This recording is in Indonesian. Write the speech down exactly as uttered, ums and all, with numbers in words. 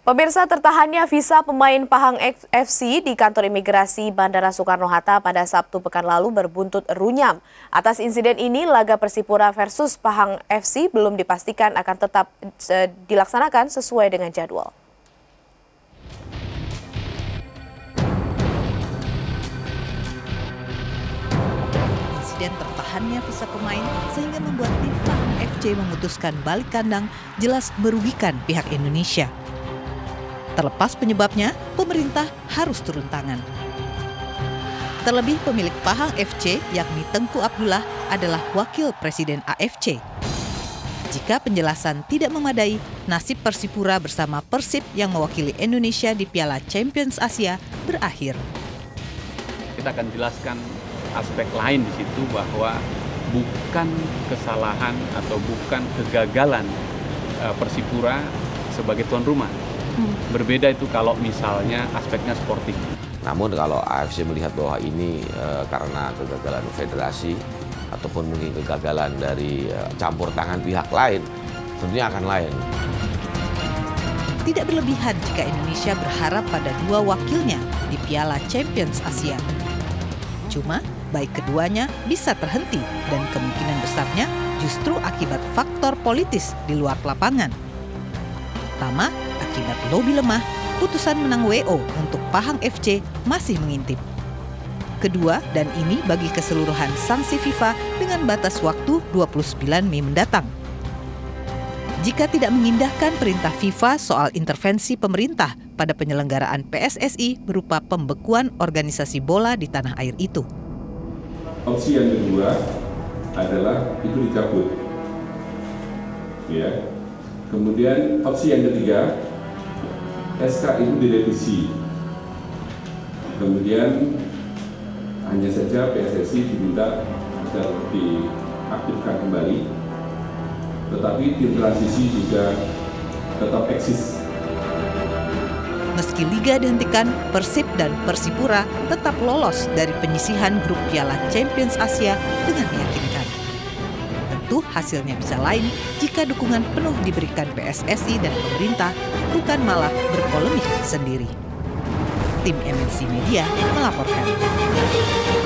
Pemirsa, tertahannya visa pemain Pahang F C di kantor imigrasi Bandara Soekarno-Hatta pada Sabtu pekan lalu berbuntut runyam. Atas insiden ini, laga Persipura versus Pahang F C belum dipastikan akan tetap dilaksanakan sesuai dengan jadwal. Insiden tertahannya visa pemain sehingga membuat tim Pahang F C memutuskan balik kandang jelas merugikan pihak Indonesia. Terlepas penyebabnya, pemerintah harus turun tangan. Terlebih pemilik Pahang F C, yakni Tengku Abdullah, adalah wakil Presiden A F C. Jika penjelasan tidak memadai, nasib Persipura bersama Persib yang mewakili Indonesia di Piala Champions Asia berakhir. Kita akan jelaskan aspek lain di situ bahwa bukan kesalahan atau bukan kegagalan Persipura sebagai tuan rumah. Berbeda itu kalau misalnya aspeknya sportif. Namun kalau A F C melihat bahwa ini e, karena kegagalan federasi ataupun mungkin kegagalan dari e, campur tangan pihak lain, tentunya akan lain. Tidak berlebihan jika Indonesia berharap pada dua wakilnya di Piala Champions Asia. Cuma baik keduanya bisa terhenti dan kemungkinan besarnya justru akibat faktor politis di luar lapangan. Pertama, akibat lobi lemah, putusan menang W O untuk Pahang F C masih mengintip. Kedua, dan ini bagi keseluruhan sanksi FIFA dengan batas waktu dua puluh sembilan Mei mendatang. Jika tidak mengindahkan perintah FIFA soal intervensi pemerintah pada penyelenggaraan P S S I berupa pembekuan organisasi bola di tanah air itu. Opsi yang kedua adalah itu dicabut. Ya. Kemudian opsi yang ketiga, S K itu direvisi. Kemudian hanya saja P S S I diminta agar diaktifkan kembali, tetapi tim transisi juga tetap eksis. Meski liga dihentikan, Persib dan Persipura tetap lolos dari penyisihan grup Piala Champions Asia dengan meyakinkan. Tentu hasilnya bisa lain jika dukungan penuh diberikan P S S I dan pemerintah, bukan malah berpolemik sendiri. Tim M N C Media melaporkan.